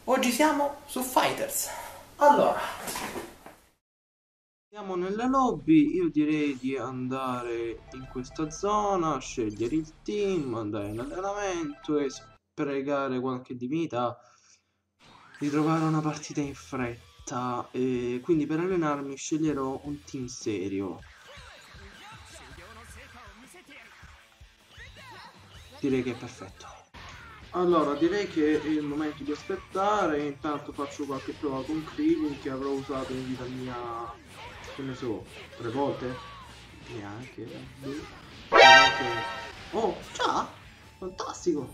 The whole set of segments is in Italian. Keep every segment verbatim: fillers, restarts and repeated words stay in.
Oggi siamo su Fighters. Allora, Siamo nella lobby, io direi di andare in questa zona, scegliere il team, andare in allenamento e sprecare qualche divinità, ritrovare una partita in fretta. E quindi per allenarmi sceglierò un team serio. Direi che è perfetto. Allora, direi che è il momento di aspettare. Intanto faccio qualche prova con Krillin che avrò usato in vita mia, che ne so, tre volte? Neanche. boh. Neanche- Oh, già? Fantastico!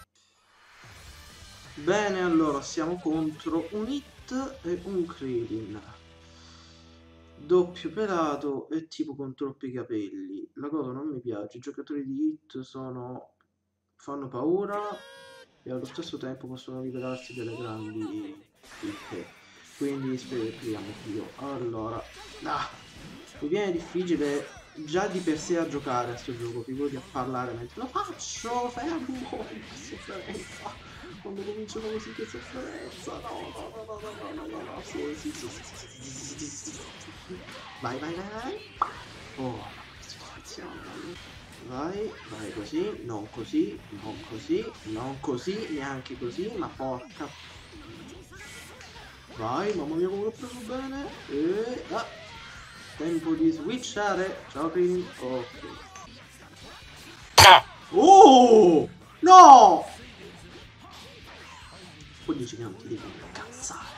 Bene, allora siamo contro un Hit e un Krillin. Doppio pelato e tipo con troppi capelli. La cosa non mi piace. I giocatori di Hit sono... fanno paura e allo stesso tempo possono rivelarsi delle grandi picche. Quindi speriamo Dio. Allora, ah, mi viene difficile già di per sé a giocare a sto gioco, figurati a parlare mentre lo faccio, fermo, che sofferenza. Quando cominciano così che sofferenza, no, no, no, no, no, no, no, no, sì, sì, sì, sì, sì, sì, sì, sì, sì, sì. Vai, vai, vai, vai. Oh, che situazione. Vai, vai così, non così, non così, non così, neanche così, ma porca. Vai, mamma mia come l'ho preso bene. E... Ah, tempo di switchare. Ciao Pin. Ok. Oh! No! quindici minuti di cazzare.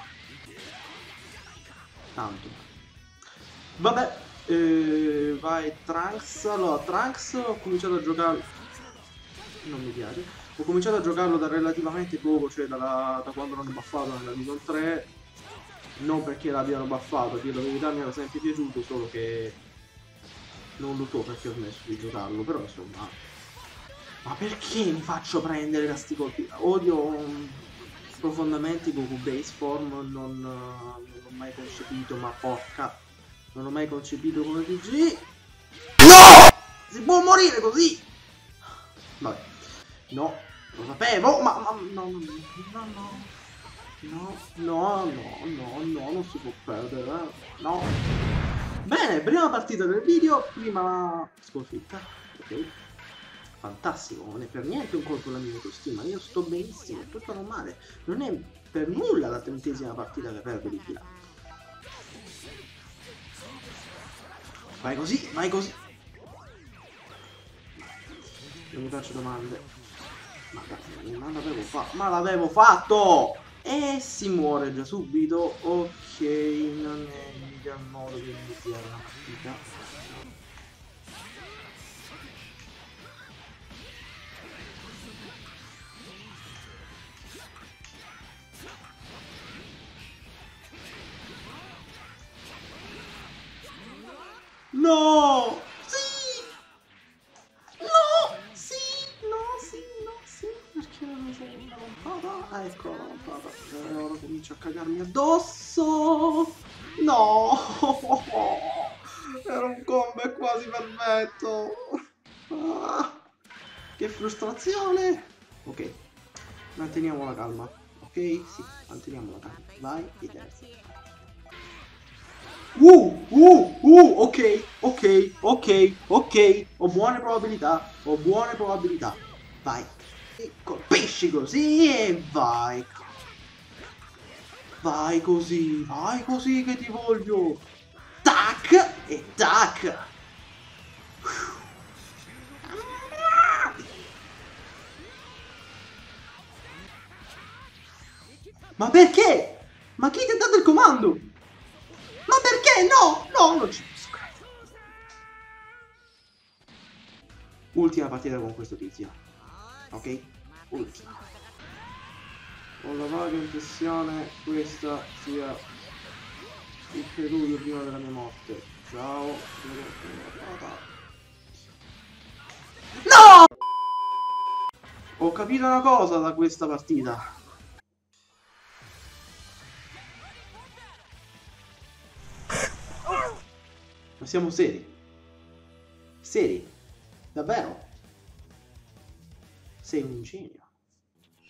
Tanto. Vabbè, eh, vai Trunks. Allora, Trunks ho cominciato a giocare. Non mi piace. Ho cominciato a giocarlo da relativamente poco, cioè dalla, da quando l'hanno buffato nella Season tre. Non perché l'abbiano buffato, a dire la verità mi era sempre piaciuto, solo che non lo so perché ho smesso di giocarlo, però insomma. Ma perché mi faccio prendere da sti colpi? Odio um, profondamente Goku Base Form, non, non l'ho mai concepito, ma porca. Non l'ho mai concepito come P G. No! Si può morire così! Vabbè. No, lo sapevo, ma, ma no, no, no, no. No, no, no, no, no, non si può perdere, no. Bene, prima partita del video, prima sconfitta, ok. Fantastico, non è per niente un colpo alla mia autostima, io sto benissimo, tutto normale. Non è per nulla la trentesima partita che perdo di fila. Vai così, vai così. Non mi faccio domande. Ma, ma l'avevo fatto, ma l'avevo fatto! E si muore già subito. Ok, non è il miglior modo di iniziare una partita. No! Sì! No! Sì! No, sì, no, sì! Perché non lo sei una lampata? Ah, ecco la lampata. E ora comincio a cagarmi addosso! No! Era un combo quasi perfetto! Ah, che frustrazione! Ok, manteniamo la calma. Ok? Sì, manteniamo la calma. Vai, i terzi. Uh, uh, uh, ok, ok, ok, ok. Ho buone probabilità, ho buone probabilità. Vai. E colpisci così e vai. Vai così, vai così che ti voglio. Tac e tac. Ma perché? Ma chi ti ha dato il comando? Ma perché? No, no, non ci posso credere. Ultima partita con questo tizio. Ok? Ultima. Ho la vaga impressione questa sia il preludio prima della mia morte. Ciao. No! Ho capito una cosa da questa partita. Ma siamo seri. Seri. Davvero. Sei un genio.